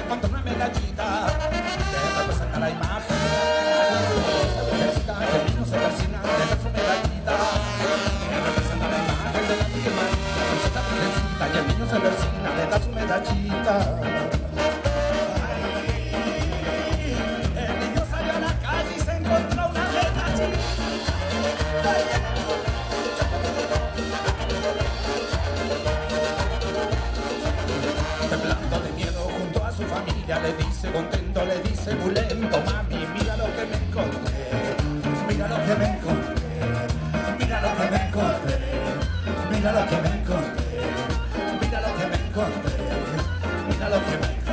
encontró una medallita que representa la imagen de la Virgencita, que el niño se persina, deja su medallita que representa la imagen de la Virgencita, y el niño se persina, le da su medallita. El niño salió a la calle y se encontró una medallita. Temblando de miedo junto a su familia, le dice contento, le dice muy lento: mami, mira lo que me encontré, mira lo que me encontré, mira lo que me encontré, mira lo que me encontré, mira lo que me encontré, mira lo que me encontré.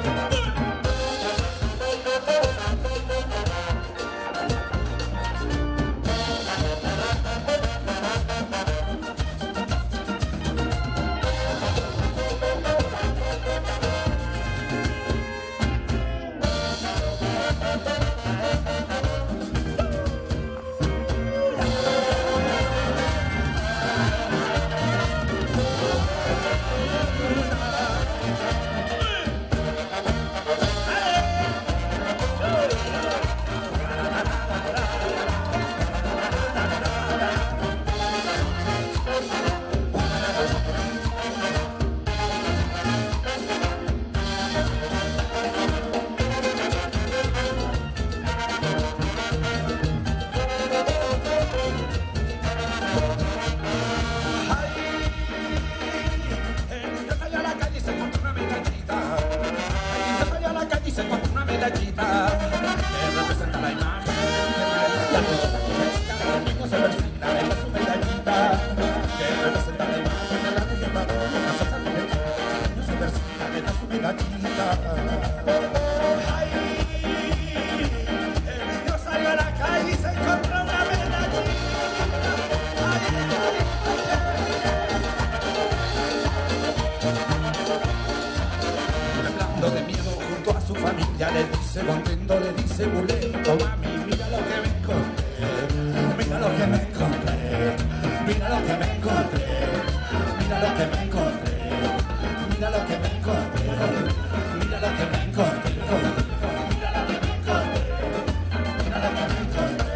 Le dice contento, le dice bulento: mami, mira lo que me encontré, mira lo que me encontré, mira lo que me encontré, mira lo que me encontré, mira lo que me encontré, mira lo que me encontré, mira lo que me encontré, mira lo que me encontré, mira lo que me encontré,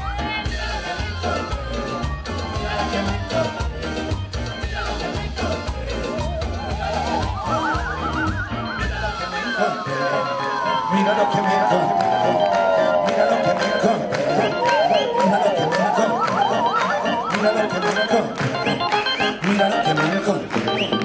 mira lo que me encontré, mira lo que me encontré, mira lo que me encontré, mira lo que me encontré, mira lo que me encontré, mira lo que me encontré, mira lo que me encontré.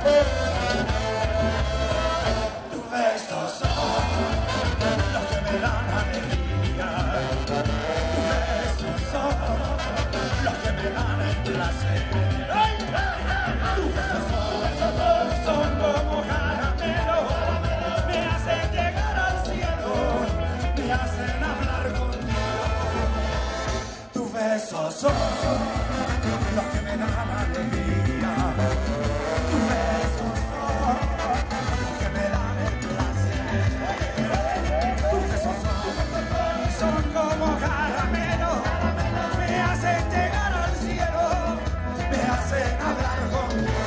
Tus besos son los que me dan alegría. Tus besos son los que me dan el placer. Tus besos son como caramelo, me hacen llegar al cielo, me hacen hablar contigo. Tus besos son los que me dan alegría. Tus besos son los que me dan el placer. Tus besos son como caramelo, me hacen llegar al cielo, me hacen hablar contigo.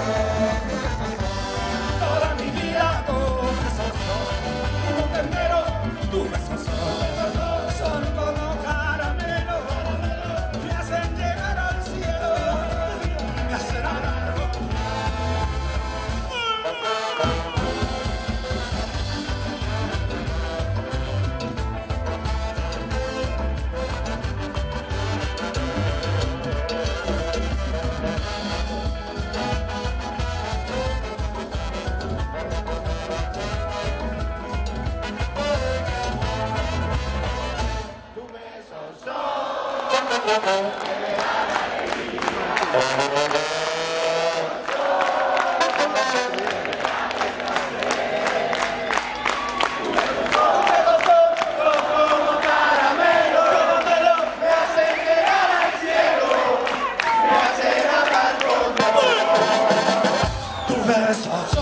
Toda mi vida tus besos son como ternero, tus besos son como caramelo, me hacen llegar al cielo, me hacen hablar contigo. Tus besos